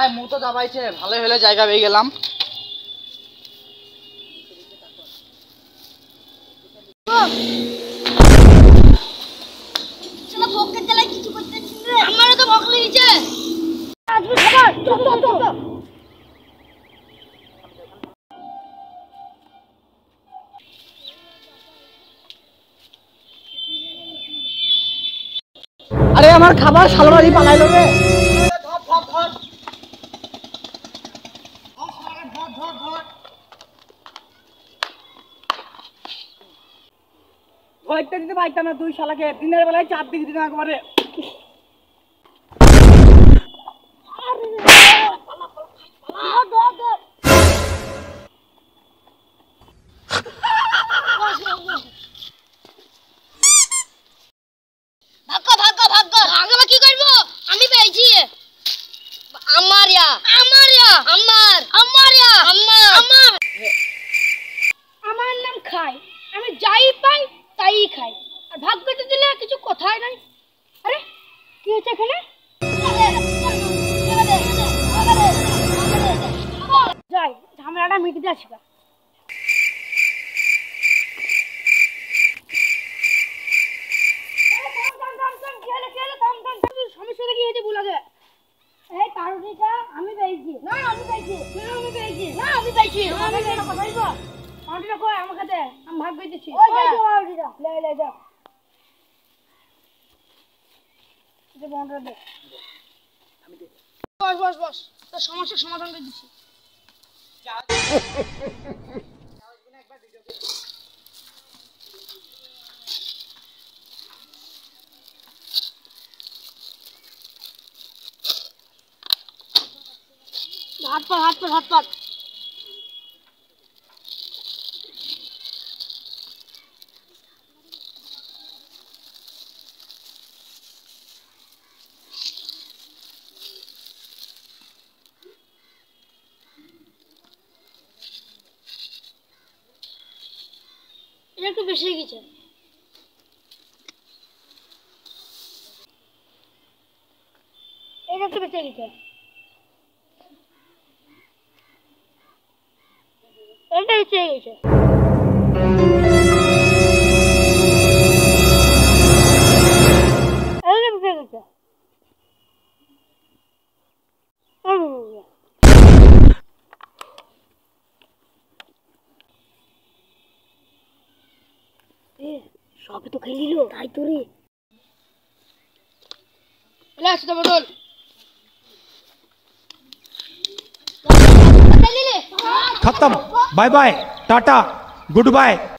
মু তো যাবাইছে ভালোই হলে জায়গা পেয়ে গেলাম। আমারও তো ভোগ লেগেছে। আজকে খাবার চল চল চল। আরে আমার খাবার শালবাড়ি পালাইলো রে। ধরতে দিতে পারতাম না, দুই শালাকে দিনের বেলায় 4 দিকে দিতাম একবারে। ভাগ্য ভাগ্য ভাগ্য ভাগ্য কি করবো? আমি পেয়েছি। আমার আমার আমার আমার আমার আমার নাম খাই, আমি যাই পাই তাই খাই, আর ভাগ্যতে দিলে কিছু কথাই নাই। আরে কি হচ্ছে এখানে? যাই ঝামেলাটা মিটে যাচ্ছে। সমস্যাটা কি হয়েছে বলে দে। এই পাউরুটিটা আমি পেয়েছি। না আমি পেয়েছি। না আমি পেয়েছি। না আমি পেয়েছি। আমি পেয়েছি। পাউরুটিটা কই আমাকে দে, আমি ভাগ করে দিচ্ছি। ওই যে পাউরুটিটা লে লে দে। এটা পাউরুটিটা দে। আমি দে। বস বস বস, তোর সমস্যার সমাধান করে দিচ্ছি। হাত পা হাত পা হাত পা। এটা একটু বেশি হয়ে গেছে। এটা একটু বেশি হয়ে গেছে। এটা বেশি হয়ে গেছে। এটা বেশি হয়ে গেছে। সবে তো খেয়ে নিল, তাই তো রে। বদল खत्म। Bye bye tata good bye.